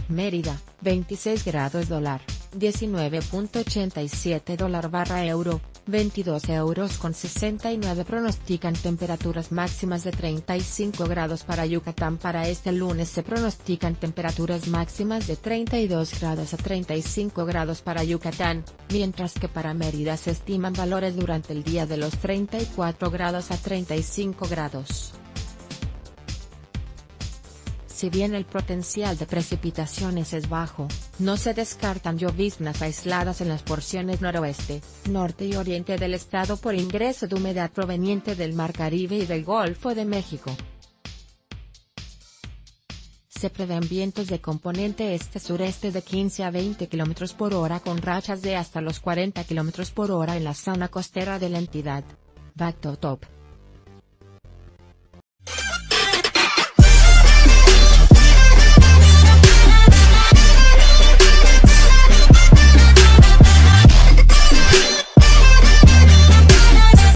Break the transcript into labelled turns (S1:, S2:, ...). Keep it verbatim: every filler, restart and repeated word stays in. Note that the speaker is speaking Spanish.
S1: Mérida, veintiséis grados dólar, diecinueve punto ochenta y siete dólar barra euro, veintidós euros con sesenta y nueve. Pronostican temperaturas máximas de treinta y cinco grados para Yucatán. Para este lunes se pronostican temperaturas máximas de treinta y dos grados a treinta y cinco grados para Yucatán, mientras que para Mérida se estiman valores durante el día de los treinta y cuatro grados a treinta y cinco grados. Si bien el potencial de precipitaciones es bajo, no se descartan lloviznas aisladas en las porciones noroeste, norte y oriente del estado por ingreso de humedad proveniente del Mar Caribe y del Golfo de México. Se prevén vientos de componente este-sureste de quince a veinte kilómetros por hora con rachas de hasta los cuarenta kilómetros por hora en la zona costera de la entidad. Back to Top.